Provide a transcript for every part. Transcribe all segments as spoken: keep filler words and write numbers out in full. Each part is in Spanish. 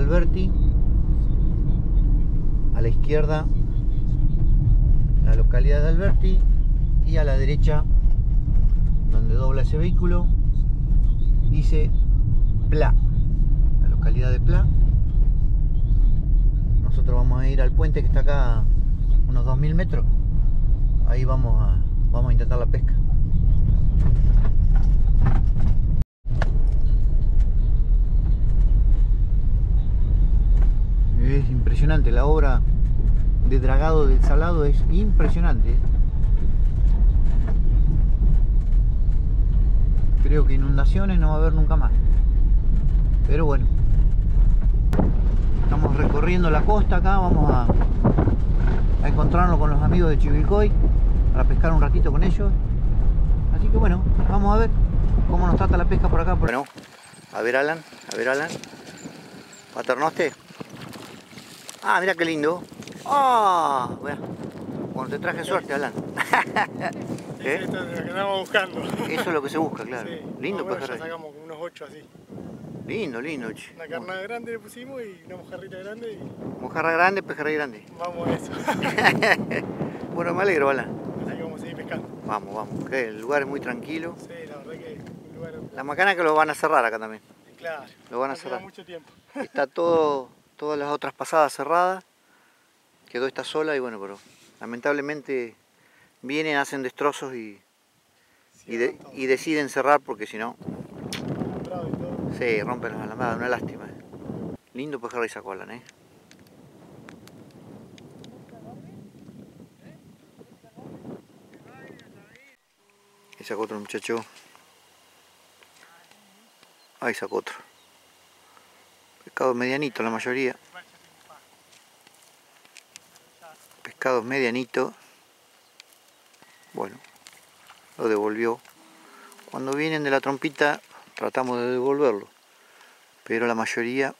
Alberti, a la izquierda la localidad de Alberti y a la derecha, donde dobla ese vehículo, dice Pla, la localidad de Pla. Nosotros vamos a ir al puente que está acá unos dos mil metros. Ahí vamos a, vamos a intentar la pesca. Es impresionante, la obra de dragado del salado es impresionante. Creo que inundaciones no va a haber nunca más, pero bueno, estamos recorriendo la costa acá. Vamos a, a encontrarnos con los amigos de Chivilcoy para pescar un ratito con ellos. Así que bueno, vamos a ver cómo nos trata la pesca por acá. Bueno, a ver Alan, a ver Alan, ¿paternoste? Ah, mira qué lindo. ¡Ah! Oh, bueno, te traje suerte, Alan. ¿Eh? Esto es lo que andamos buscando. Eso es lo que se busca, claro. Sí. Lindo bueno, pejerrey. Ya sacamos unos ocho así. Lindo, lindo. Che. Una carnada grande le pusimos y una mojarrita grande. Y... mojarra grande, pejerrey grande. Vamos a eso. Bueno, me alegro, Alan. Así que vamos a seguir pescando. Vamos, vamos. Okay, el lugar es muy tranquilo. Sí, la verdad que el lugar... La macana que lo van a cerrar acá también. Claro. Lo van a no cerrar. mucho tiempo. Está todo, todas las otras pasadas cerradas. Quedó esta sola y bueno, pero lamentablemente vienen, hacen destrozos y, y, de, y deciden cerrar porque si no... Sí, rompen las alambradas, una lástima. Lindo pejerrey sacó Alan, ¿eh? Ahí sacó otro muchacho. Ahí sacó otro. Pescado medianito la mayoría. Pescados medianitos. Bueno, lo devolvió. Cuando vienen de la trompita tratamos de devolverlo, pero la mayoría,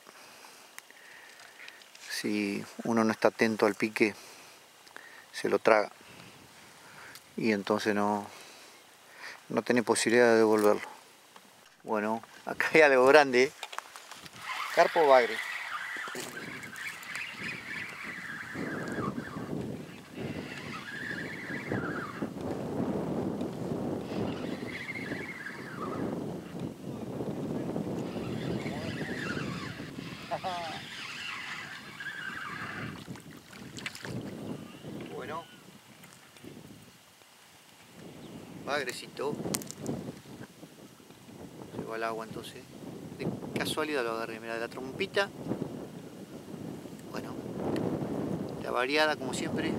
si uno no está atento al pique, se lo traga y entonces no, no tiene posibilidad de devolverlo. Bueno, acá hay algo grande. Carpo bagre. Bueno, bagrecito. Se va al agua entonces. De casualidad lo agarré, mira, de la trompita. Bueno, la variada como siempre. ¿Eh?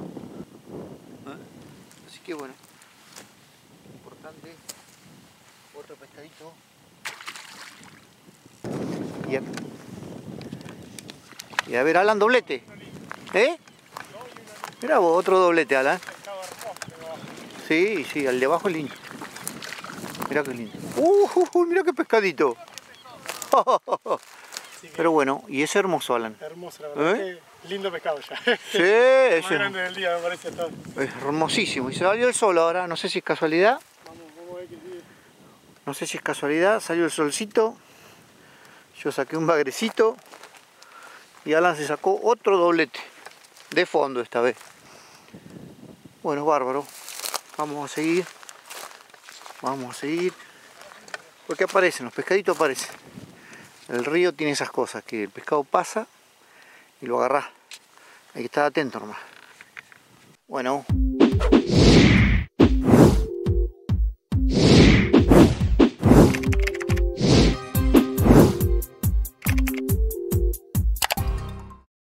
Así que bueno, importante. Otro pescadito. Y a, y a ver, Alan, doblete. ¿Eh? Mira vos, otro doblete, Alan. Sí, sí, al de abajo es lindo. Mira qué lindo. Uh, uh, uh, mira qué pescadito. Pero bueno, y es hermoso, Alan. Hermoso, la verdad. ¿Eh? Que lindo pescado ya. Sí, es más grande del día, me parece todo. Es hermosísimo. Y se salió el sol ahora, no sé si es casualidad. Vamos, vamos a ver qué sigue. No sé si es casualidad, salió el solcito. Yo saqué un bagrecito. Y Alan se sacó otro doblete. De fondo esta vez. Bueno, bárbaro. Vamos a seguir. Vamos a seguir. Porque aparecen, los pescaditos aparecen. El río tiene esas cosas, que el pescado pasa y lo agarrás. Hay que estar atento nomás. Bueno.